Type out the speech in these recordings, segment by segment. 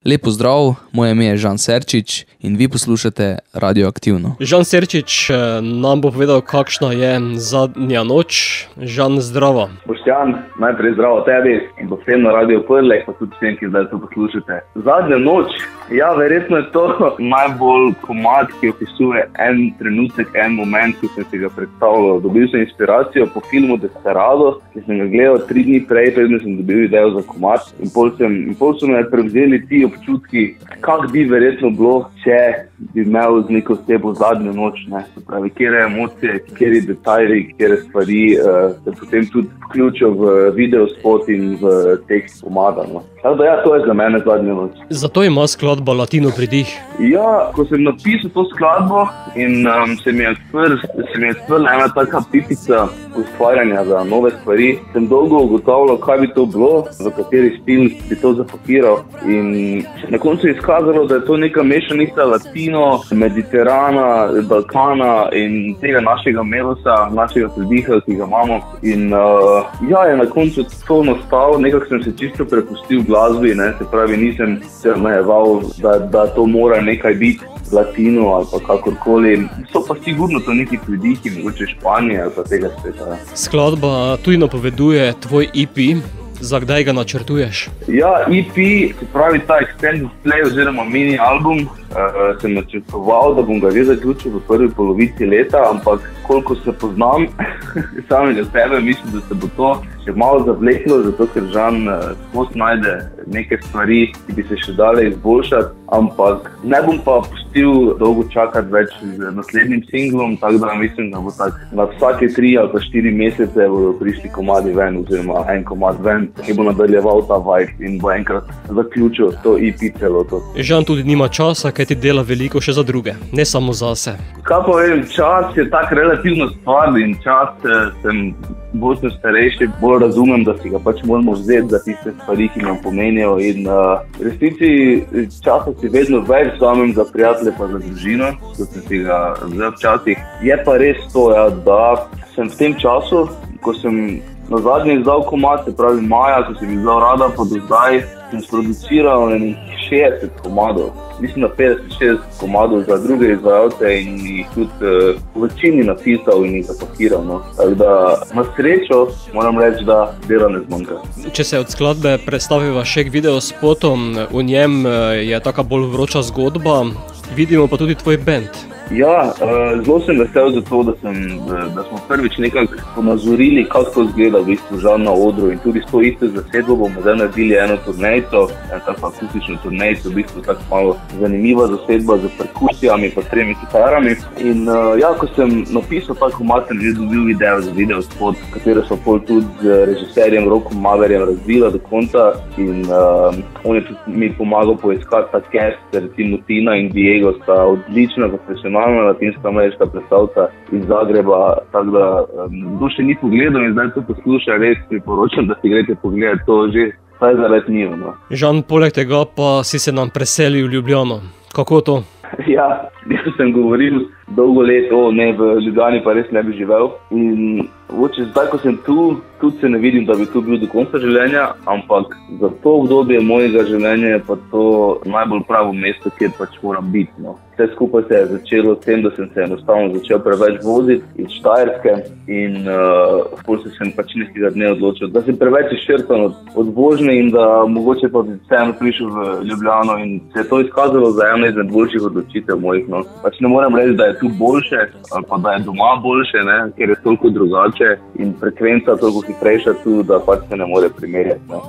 Lep pozdrav, moje ime je Žan Serčič in vi poslušate Radioaktivno. Žan Serčič nam bo povedal, kakšna je zadnja noč. Žan, zdravo. Boštjan, najprej zdravo tebi in vsem na Radio Prlek, pa tudi vsem, ki zdaj to poslušate. Zadnja noč, ja, verjetno je to najbolj komad, ki opisuje en trenutek, en moment, ki sem si ga predstavljal. Dobil sem inspiracijo po filmu Desperado, ki sem ga gledal 3 dni prej, predtem sem dobil idejo za komad in pol so me prevzeli ti občutki, kak bi verjetno bilo, če bi imel z neko osebo zadnjo noč, ne. Se pravi, kjere emocije, kjeri detajli, kjere stvari se potem tudi vključijo v videospot in v tekst komada, no. Tako da ja, to je za mene zadnja noč. Zato ima skladba Latino pridih. Ja, ko sem napisal to skladbo in se mi je odprla ena taka pipica ustvarjanja za nove stvari, sem dolgo ugotavljal, kaj bi to bilo, v kateri stil bi to zapakiral in na koncu je izkazalo, da je to neka mešanica latino, mediterana, Balkana in tega našega melosa, našega pridiha, ki ga imamo. In ja, je na koncu to nastalo, nekako sem se čisto prepustil glasbi, ne, se pravi, nisem se omejeval, da to mora nekaj biti latino ali pa kakorkoli. So pa sigurno to neki pridihi, mogoče Španije ali pa tega sveta. Skladba tudi napoveduje tvoj EP. Za kdaj ga načrtuješ? Ja, EP, se pravi ta extended play oziroma mini album, sem načrtoval, da bom ga že zaključil v prvi polovici leta, ampak koliko se poznam samega sebe, mislim, da se bo to še malo zavleklo, zato ker Žan skozi najde neke stvari, ki bi se še dale izboljšati, ampak ne bom pa pustil dolgo čakati več z naslednjim singlom, tako da mislim, da bo tak na vsake 3 ali pa 4 mesece bodo prišli komadi ven oziroma en komad ven, ki bo nadaljeval ta vibe in bo enkrat zaključil to EP celoto. Žan tudi nima časa, kaj ti dela veliko še za druge, ne samo zase. Kaj pa vem, čas je tak relativno stvar in čas sem bolj sem starejši, bolj razumem, da si ga pač moramo vzeti za tiste stvari, ki nam pomenijo in v resnici časa si vedno več vzamem za prijatelje pa za družino, kot sem si ga vzel včasih. Je pa res to, ja, da sem v tem času, ko sem na zadnji izdal komad, se pravi maja, ko sem izdal Rada, pa do zdaj sem sproduciral 60 komadov. Mislim na 50-60 komadov za druge izvajalce in jih tudi v večini napisal in jih zapakiral. No. Tako da na srečo moram reči, da dela ne zmanjka. Če se od skladbe predstaviva še k videospotom, v njem je taka bolj vroča zgodba, vidimo pa tudi tvoj band. Ja, zelo sem vesel za to, da smo prvič nekako ponazorili, kako to izgleda v bistvu Žan na odru in tudi s to isto zasedbo bomo zdaj naredili eno turnejco, tako akustično turnejco, v bistvu tako malo zanimiva zasedba z perkusijami pa 3 kitarami in ja, ko sem napisal ta komad, sem že dobil idejo za videospot, katero so pol tudi z režiserjem Rokom Maverjem razvila do konca in on je tudi mi pomagal poiskati ta cast, recimo Tina in Diego sta odlična profesionalna latinsko-ameriška predstavca iz Zagreba, tako da kdo še ni pogledal in zdaj to posluša, res priporočam, da si greste pogledati to že vsaj zaradi njih. No. Žan, poleg tega pa si se nam preselil v Ljubljano. Kako to? Ja, jaz sem govoril dolgo let, ne, v Ljubljani pa res ne bi živel in zdaj, ko sem tu, tudi se ne vidim, da bi tu bil do konca življenja, ampak za to obdobje mojega življenja je pa to najbolj pravo mesto, kjer pač moram biti. No. Vse skupaj se je začelo s tem, da sem se enostavno začel preveč voziti iz Štajerske in pol se sem pač nekega dne odločil, da sem preveč izčrpan od vožnje in da mogoče pa bi vseeno prišel v Ljubljano in se je to izkazalo za eno izmed boljših odločitev mojih. No. Pač ne moram reči, da je tu boljše ali pa da je doma boljše, ne, ker je toliko drugače in frekvenca toliko hitrejša tu, da pač se ne more primerjati. No.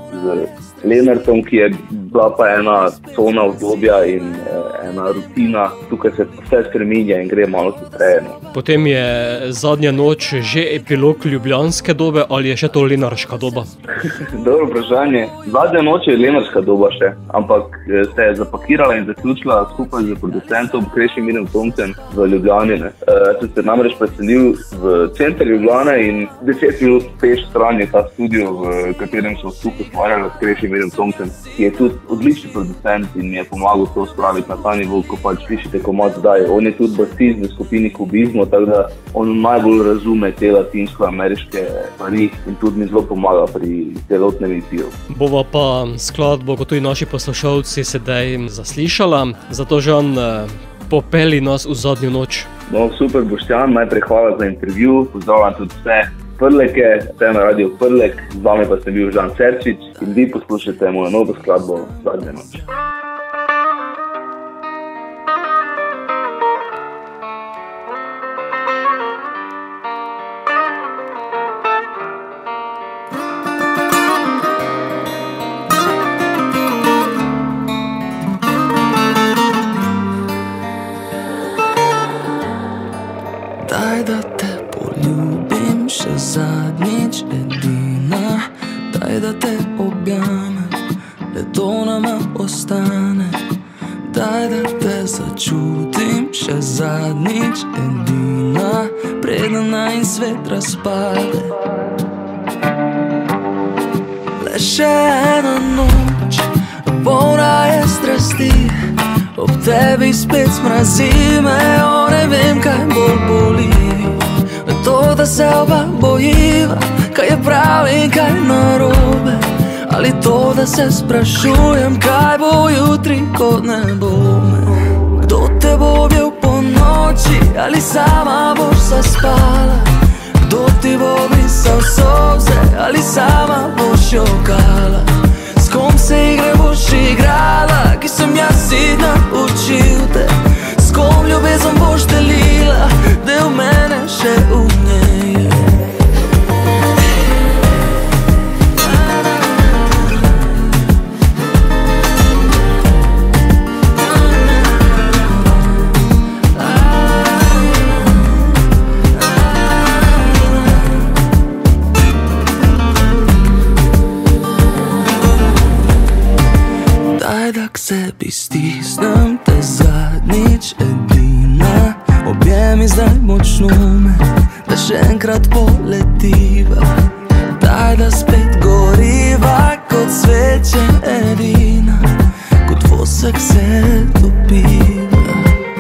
Z Lenartom, ki je bila pa ena cona obdobja in ena rutina, tukaj se vse spreminja in gre malo hitreje. No. Potem je zadnja noč že epilog ljubljanske dobe ali je še to lenarška doba? Dobro vprašanje. Zadnja noč je lenarška doba še, ampak se je zapakirala in zaključila skupaj z producentom Krešimirjem Tomcem v Ljubljani. Sem se namreč preselil v center Ljubljane in 10 minut peš stran je ta studio, v katerem so skupaj ustvarjali s Krešim Edom Tomcem, ki je tudi odlični producent in mi je pomagal to spraviti na ta nivo, ko pač slišite komad zdaj. On je tudi basist v skupini Kubizmo, tako da on najbolj razume te latinsko-ameriške stvari in tudi mi zelo pomaga pri celotnem EP-ju. Bova pa skladbo, kot tudi naši poslušalci, sedaj zaslišala, zato Žan, popeli nas v zadnjo noč. No, super, Boštjan, najprej hvala za intervju, pozdravljam tudi vse Prleke, vse na Radio Prlek, z vami pa sem bil Žan Serčič in vi poslušate mojo novo skladbo Zadnja noč. Daj, da te poljubim še zadnjič, edina. Daj, da te objamem, le to nama ostane. Daj, da te začutim še zadnjič, edina, preden naj svet razpade. Le še ena noč, polna je strasti, ob tebi spet smrazi me, ne vem, kaj bolj boli. To, da se oba bojiva, kaj je prav in kaj narobe, ali to, da se sprašujem, kaj bo jutri, ko ne bo me. Kdo te bo objel po noči, ali sama boš zaspala? Kdo ti bo brisal solze, ali sama boš jokala? S kom se igre boš igrala, ki sem jaz si naučil te? S kom ljubezen boš delila, del mene še v njej je? Daj, da k sebi stisnem te zadnjič, edina. Objemi zdaj močno me, da še enkrat poletiva. Daj, da spet goriva kot sveče, edina, kot vosek se topiva.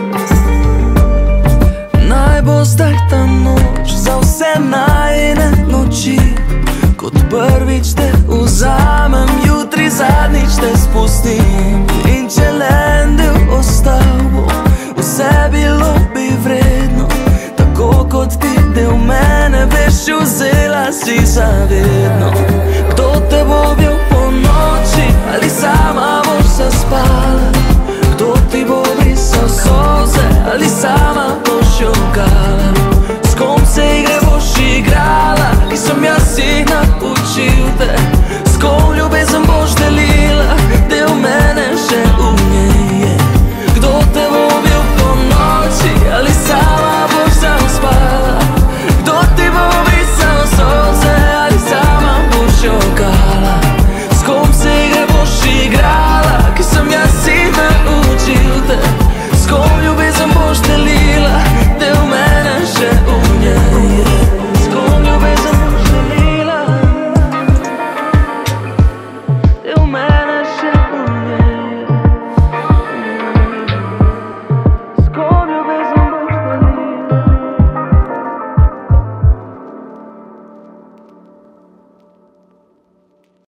Naj bo zdaj ta noč za vse najine noči, kot prvič te vzamem, jutri zadnjič te spustim.